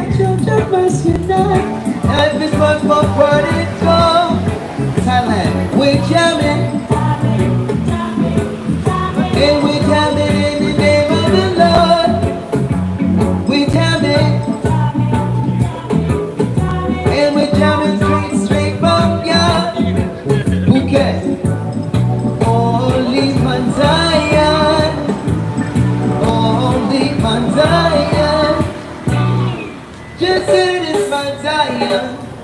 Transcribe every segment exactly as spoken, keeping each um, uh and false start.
Just unite. Life is much more fun and fun. Thailand, we're jamming. And we're jamming in the name of the Lord. We're jamming. And we're jamming straight, straight from God. Phuket. Only man Zion. Only man Zion. Just in this man Zion.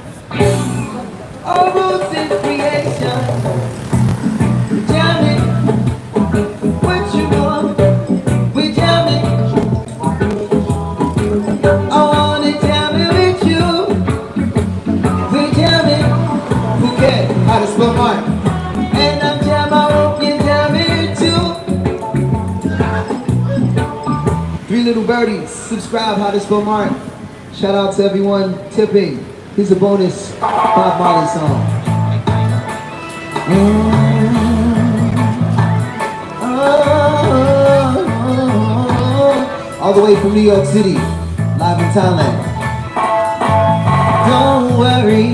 Our roots in creation. Jamming. What you want? We jamming. I wanna jam it with you. We jamming. Phuket, how to spell Mark. And I'm jam, I hope you jam it too. Three little birdies. Subscribe, how to spell Mark. Shout out to everyone tipping. Here's a bonus Bob Marley song. Mm. Oh, oh, oh. All the way from New York City, live in Thailand. Don't worry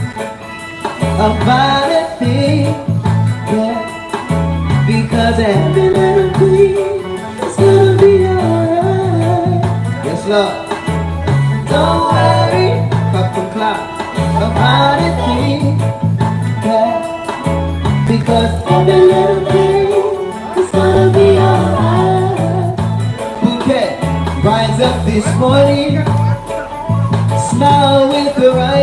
about a thing, yeah, because every little thing is gonna be alright. Yes, Lord. Don't worry, clap from clap, about a thing, yeah, because every little thing is gonna be alright. Phuket, rise up this morning, smile with the right.